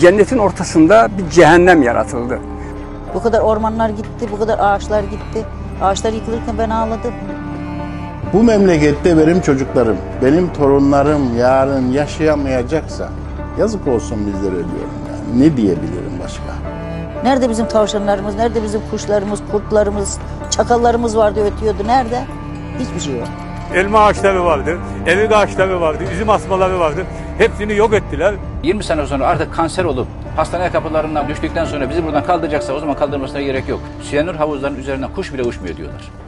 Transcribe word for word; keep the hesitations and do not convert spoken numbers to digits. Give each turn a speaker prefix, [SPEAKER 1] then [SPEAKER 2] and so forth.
[SPEAKER 1] cennetin ortasında bir cehennem yaratıldı.
[SPEAKER 2] Bu kadar ormanlar gitti, bu kadar ağaçlar gitti. Ağaçlar yıkılırken ben ağladım.
[SPEAKER 3] Bu memlekette benim çocuklarım, benim torunlarım yarın yaşayamayacaksa yazık olsun bizlere diyorum yani. Ne diyebilirim başka?
[SPEAKER 2] Nerede bizim tavşanlarımız, nerede bizim kuşlarımız, kurtlarımız, çakallarımız vardı ötüyordu. Nerede? Hiçbir şey yok.
[SPEAKER 4] Elma ağaçları vardı, erik ağaçları vardı, üzüm asmaları vardı. Hepsini yok ettiler.
[SPEAKER 5] yirmi sene sonra artık kanser olup hastane kapılarından düştükten sonra bizi buradan kaldıracaksa o zaman kaldırmasına gerek yok. Siyanür havuzlarının üzerinden kuş bile uçmuyor diyorlar.